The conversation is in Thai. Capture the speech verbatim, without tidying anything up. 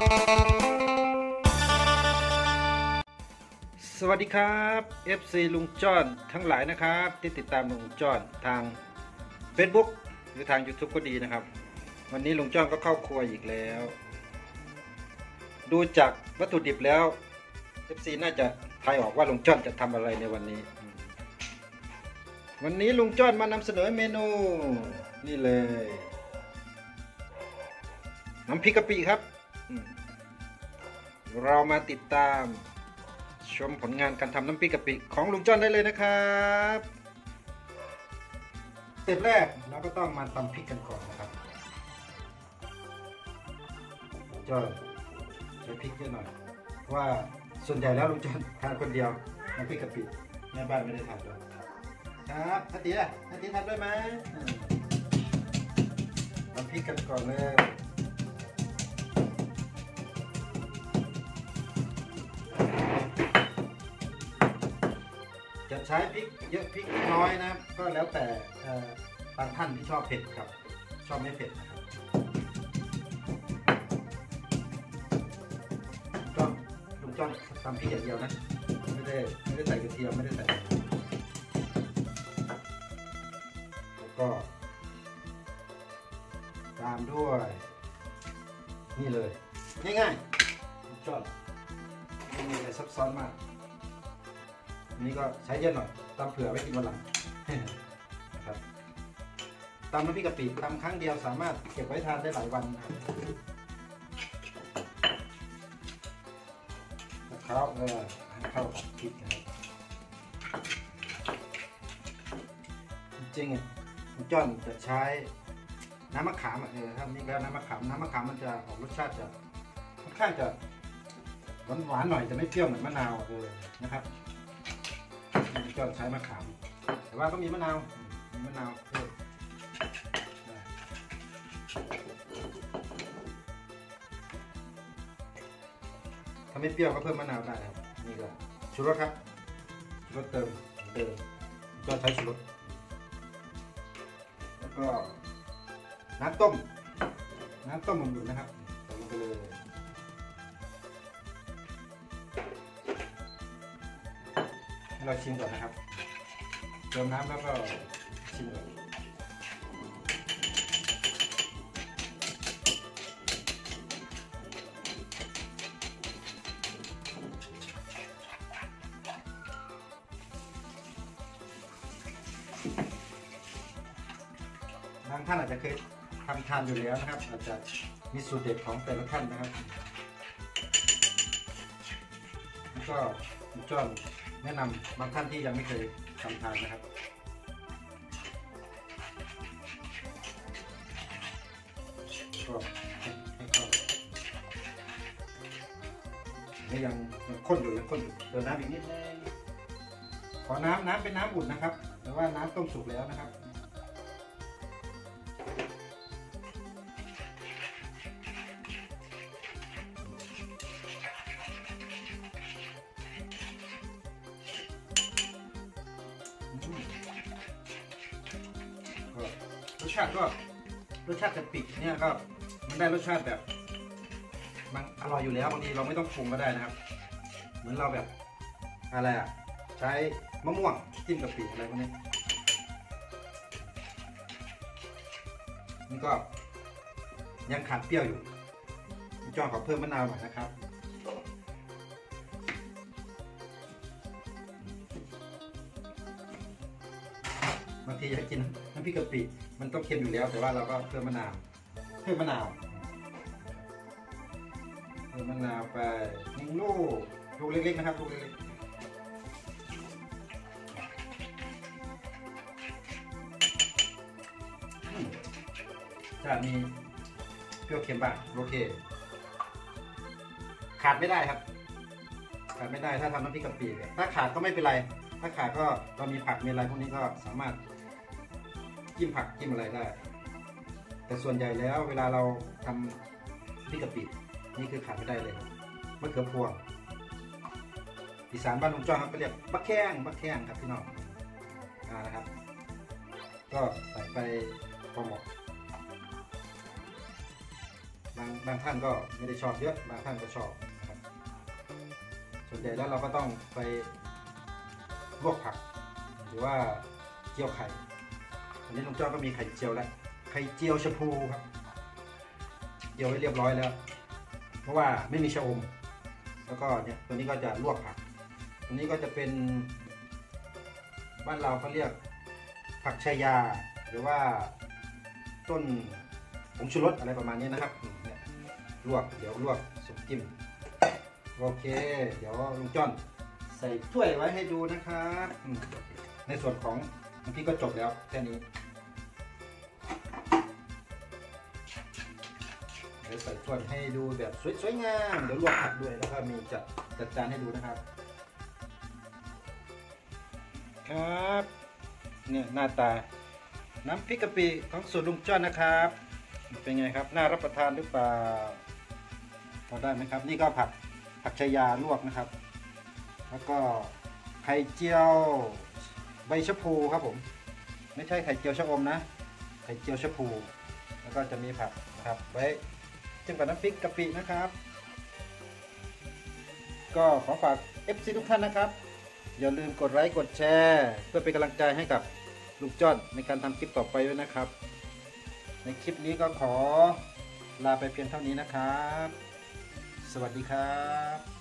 สวัสดีครับ เอฟ ซี ลุงจ้อนทั้งหลายนะครับที่ติดตามลุงจ้อนทาง Facebook หรือทาง YouTube ก็ดีนะครับวันนี้ลุงจ้อนก็เข้าครัวอีกแล้วดูจากวัตถุดิบแล้ว เอฟ ซี น่าจะทายออกว่าลุงจ้อนจะทำอะไรในวันนี้วันนี้ลุงจ้อนมานำเสนอเมนูนี่เลยน้ำพริกกะปิครับเรามาติดตามชมผลงานการทำน้ำพริกกะปิของลุงจ้อนได้เลยนะครับสเต็ปแรกเราก็ต้องมาตำพริกกันก่อนนะครับจ้อนใช้พริกเยอะหน่อยเพราะว่าส่วนใหญ่แล้วลุงจ้อนทานคนเดียวน้ำพริกกะปิแม่บ้านไม่ได้ทานด้วยครับอาทิตย์อ่ะอาทิตย์ทานด้วยไหมตำพริกกันก่อนเลยจะใช้พริกเยอะพริกน้อยนะก็แล้วแต่บางท่านที่ชอบเผ็ดครับชอบไม่เผ็ดนะครับจ้อนลุงจ้อนตำพริกอย่างเดียวนะไม่ได้ไม่ได้ใส่กระเทียมไม่ได้ใส่แล้วก็ตามด้วยนี่เลยง่ายๆลุงจ้อนไม่มีอะไรซับซ้อนมากนี่ก็ใช้เยอะหน่อยตำเผื่อไว้กินวันหลังนะครับตำน้ำพริกกะปิตำครั้งเดียวสามารถเก็บไว้ทานได้หลายวันนะครับเข้าเออให้เข้ากับพริกนะครับจริงๆคุณจ้อนจะใช้น้ำมะขามเออถ้านี่แล้วน้ำมะขามน้ำมะขามมันจะออกรสชาติจะค่อนข้างจะหวานๆหน่อยจะไม่เปรี้ยวเหมือนมะนาวเออนะครับก็ใช้มะขามแต่ว่าก็มีมะนาวมีมะนาวเพิ่มถ้าไม่เปรี้ยวก็เพิ่มมะนาวได้ครับนี่ก็ชูรสครับชูรสเติมเติมก็ใช้ชูรสแล้วก็น้ำต้มน้ำต้มอุ่นๆนะครับใส่ลงไปเลยเราชิมก่อนนะครับเติมน้ำแล้วก็ชิมก่อนบางท่านอาจจะเคยทำทานอยู่แล้วนะครับอาจจะมีสูตรเด็ดของแต่ละท่านนะครับแล้วก็จ้อนแนะนำบางท่านที่ยังไม่เคยทำทานนะครับก็ให้เข้านี่ยังข้นอยู่ยังข้นอยู่เติมน้ำอีกนิดนึงขอน้ำน้ำเป็นน้ำอุ่นนะครับแต่ว่าน้ำต้มสุกแล้วนะครับรสชาติก็รสชาติกะปิเนี่ยก็มันได้รสชาติแบบมันอร่อยอยู่แล้วบางทีเราไม่ต้องปรุงก็ได้นะครับเหมือนเราแบบอะไรอ่ะใช้มะม่วงจิ้มกะปิอะไรพวกนี้นี่ก็ยังขาดเปรี้ยวอยู่จอนขอเพิ่มมะนาวหน่อยนะครับบางทีอยากกินน้ำพริกกะปิมันต้องเค็มอยู่แล้วแต่ว่าเราก็เพิ่มมะนาวเพิ่มมะนาวเพิ่มมะนาวไปหนึ่งลูกลูกเล็กๆนะครับลูกเล็กๆจะมีเปรี้ยวเค็มบ้างโอเคขาดไม่ได้ครับขาดไม่ได้ถ้าทำน้ำพริกกะปิถ้าขาดก็ไม่เป็นไรถ้าขาดก็เรามีผักมีอะไรพวกนี้ก็สามารถจิ้มผักจิ้มอะไรได้แต่ส่วนใหญ่แล้วเวลาเราทำพริกกะปินี่คือขาดไม่ได้เลยมะเขือพวงอีสานบ้านลุงจ้องครับก็เรียกบักแข้งบักแข้งครับพี่น้องอ่านะครับก็ใส่ไปพอเหมาะบางบางท่านก็ไม่ได้ชอบเยอะบางท่านก็ชอบนะครับส่วนใหญ่แล้วเราก็ต้องไปลวกผักหรือว่าเจียวไข่อันนี้ลุงจ้อก็มีไข่เจียวแล้วไข่เจียวชะพูครับเจียวไว้เรียบร้อยแล้วเพราะว่าไม่มีชะอมแล้วก็เนี่ยตัวนี้ก็จะลวกผักตัวนี้ก็จะเป็นบ้านเราเขาเรียกผักชายาหรือว่าต้นผงชูรสอะไรประมาณนี้นะครับลวกเดี๋ยวลวกสุกจิ้มโอเคเดี๋ยวลุงจ้อนใส่ถ้วยไว้ให้ดูนะครับในส่วนของน้ำพริกก็จบแล้วแค่นี้เดี๋ยวใส่ถ้วยให้ดูแบบสวยๆงามเดี๋ยวลวกผักด้วยแล้วก็มีจัดจัดจานให้ดูนะครับครับเนี่ยหน้าตาน้ำพริกกะปิของสูตรลุงจ้อนนะครับเป็นไงครับน่ารับประทานหรือเปล่าพอได้ไหมครับนี่ก็ผักผักชายาลวกนะครับแล้วก็ไข่เจียวใบชะพูครับผมไม่ใช่ไข่เจียวชะอมนะไข่เจียวชะพูแล้วก็จะมีผักนะครับไว้จิ้มกับน้ำพริกกะปินะครับก็ขอฝาก เอฟ ซี ทุกท่านนะครับอย่าลืมกดไลค์กดแชร์เพื่อเป็นกำลังใจให้กับลุงจ้อนในการทำคลิปต่อไปด้วยนะครับในคลิปนี้ก็ขอลาไปเพียงเท่านี้นะครับสวัสดีครับ